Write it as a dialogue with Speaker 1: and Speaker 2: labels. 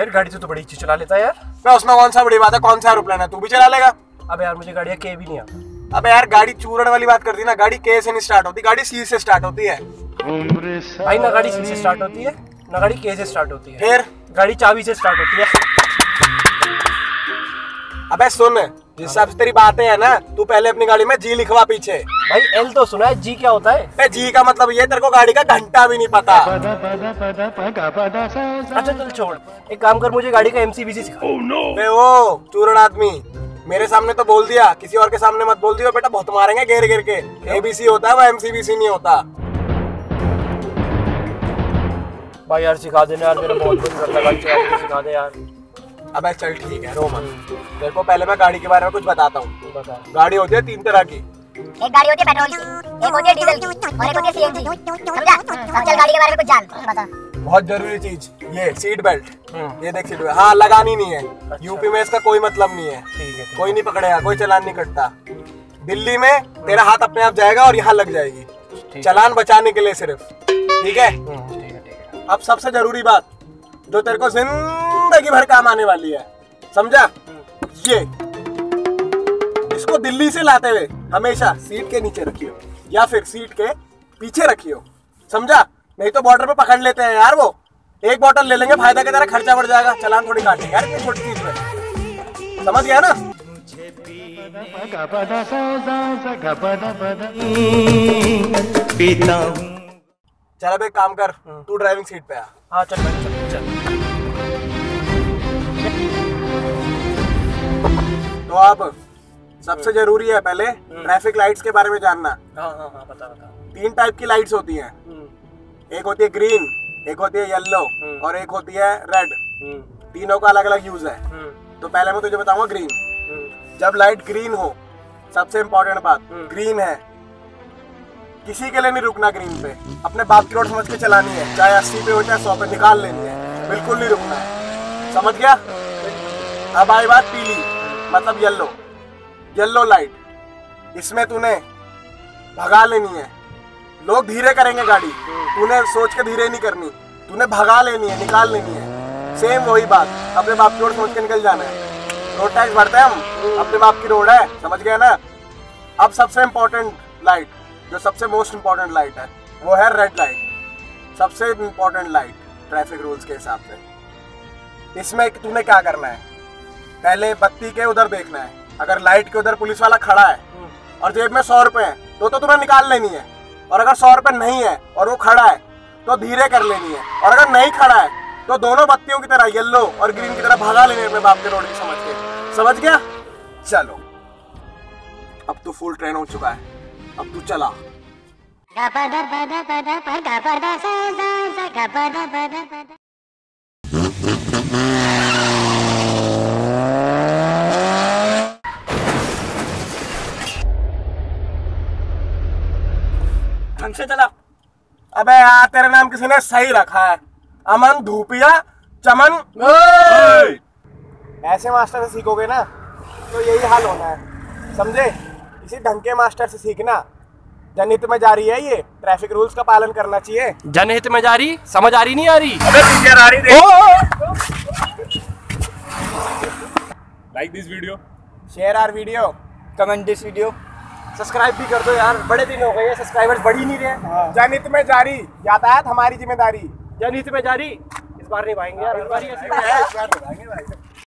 Speaker 1: यार गाड़ी तो बड़ी अच्छी चला लेता है यार।
Speaker 2: मैं उसमें कौन सा बड़ी बात है, कौन सा एरोप्लेन है, तू भी चला लेगा।
Speaker 1: अबे यार मुझे गाड़ियाँ के भी नहीं आता।
Speaker 2: अबे यार गाड़ी चूरण वाली बात करती है ना, गाड़ी के से नहीं स्टार्ट होती, गाड़ी सी से स्टार्ट होती है।
Speaker 1: भाई ना गाड़ी सी से स्टार्ट होती है ना गाड़ी के से स्टार्ट होती है।
Speaker 2: फिर
Speaker 1: गाड़ी चाबी से स्टार्ट होती है।
Speaker 2: अबे सुन, जिस हिसाब से तेरी बातें है ना, तू पहले अपनी गाड़ी में जी लिखवा पीछे।
Speaker 1: भाई एल तो सुना है, जी क्या होता है?
Speaker 2: जी का मतलब ये तेरे को गाड़ी का घंटा भी नहीं पता।
Speaker 1: अच्छा चल छोड़, एक काम कर, मुझे गाड़ी का एमसीबीसी सिखा।
Speaker 2: बे वो चूरण आदमी, मेरे सामने तो बोल दिया, किसी और के सामने मत बोल दियो बेटा, बहुत मारेंगे घेर घेर के। एबीसी होता है वो, एमसीबीसी नहीं होता।
Speaker 1: भाई यार सिखा देना यार, मेरा बहुत मन करता है गाड़ी चलाने, सिखा दे यार।
Speaker 2: अबे चल ठीक है, रो मत। तेरे को पहले मैं गाड़ी के बारे में कुछ बताता हूँ।
Speaker 1: बता।
Speaker 2: गाड़ी होती है 3 तरह की।
Speaker 3: एक गाड़ी होती है पेट्रोल की, एक होती है डीजल की और एक होती है सीएनजी। समझा? अब चल गाड़ी के बारे में कुछ जान, बता।
Speaker 2: बहुत जरूरी चीज, ये सीट बेल्ट। ये देख सीट बेल्ट, हाँ लगानी नहीं है।
Speaker 1: अच्छा।
Speaker 2: यूपी में इसका कोई मतलब नहीं है।
Speaker 1: ठीक है।
Speaker 2: कोई नहीं पकड़ेगा, कोई चालान नहीं कटता। दिल्ली में तेरा हाथ अपने आप जाएगा और यहाँ लग जाएगी, चालान बचाने के लिए सिर्फ। ठीक है? अब सबसे जरूरी बात जो तेरे को जिंदगी भर काम आने वाली है, समझा? ये इसको दिल्ली से लाते हुए हमेशा सीट के नीचे रखियो या फिर सीट के पीछे रखियो, समझा? नहीं तो बॉर्डर पे पकड़ लेते हैं यार वो। एक बोतल ले लेंगे, फायदा के तरह खर्चा बढ़ जाएगा, चालान थोड़ी काटेंगे यार इतनी छोटी चीज में। समझ गया ना? चल अब एक काम कर, तू ड्राइविंग सीट पे आ।
Speaker 1: हाँ चल भाई चल।
Speaker 2: तो अब सबसे जरूरी है पहले ट्रैफिक लाइट्स के बारे में जानना।
Speaker 1: हाँ बता।
Speaker 2: 3 टाइप की लाइट्स होती हैं। एक होती है ग्रीन, एक होती है येलो और एक होती है रेड। तीनों का अलग अलग यूज है। तो पहले मैं तुझे बताऊंगा ग्रीन। जब लाइट ग्रीन हो, सबसे इम्पोर्टेंट बात, ग्रीन है, किसी के लिए नहीं रुकना ग्रीन पे। अपने बाप की रोड समझ के चलानी है, चाहे 80 पे हो चाहे 100 पे, निकाल लेनी है, बिल्कुल नहीं रुकना है। समझ गया? अब आई बात पीली, मतलब येलो लाइट। इसमें तूने भगा लेनी है। लोग धीरे करेंगे गाड़ी, तूने सोच के धीरे नहीं करनी, तूने भगा लेनी है, निकाल लेनी है। सेम वही बात, अपने बाप की रोड समझ के निकल जाना है। रोड टैक्स भरते हैं हम, अपने बाप की रोड है, समझ गया ना? अब सबसे इम्पोर्टेंट लाइट, जो सबसे मोस्ट इम्पोर्टेंट लाइट है, वो है रेड लाइट। सबसे इम्पोर्टेंट लाइट ट्रैफिक रूल्स के हिसाब से। इसमें तूने क्या करना है, पहले बत्ती के उधर देखना है। अगर लाइट के उधर पुलिस वाला खड़ा है और जेब में 100 रुपए है तो तुम्हें निकाल लेनी है। और अगर 100 रुपए नहीं है और वो खड़ा है तो धीरे कर लेनी है। और अगर नहीं खड़ा है तो दोनों बत्तियों की तरह, येलो और ग्रीन की तरह, भगा लेने अपने बाप के रोड की समझ के। समझ गया? चलो अब तो फुल ट्रेन हो चुका है, अब तू चला। ढंग से चला। अबे यार तेरा नाम किसी ने सही रखा है, अमन धूपिया चमन। ऐसे मास्टर से सीखोगे ना तो यही हाल होना है, समझे? इसी ढंग के मास्टर से सीखना। जनहित में जारी है ये, ट्रैफिक रूल्स का पालन करना चाहिए।
Speaker 1: जनहित में जारी, समझ आ रही नहीं आ रही?
Speaker 2: अबे पिक्चर आ रही देख।
Speaker 4: Like this video,
Speaker 2: share our video,
Speaker 4: comment this video,
Speaker 2: subscribe भी कर दो यार, बड़े दिन हो गए, सब्सक्राइबर्स बढ़ ही नहीं रहे। जनहित में जारी, यातायात हमारी जिम्मेदारी।
Speaker 1: जनहित में जारी, इस बार नहीं पाएंगे यार, इस बार
Speaker 2: इस बार निभाएंगे भाई।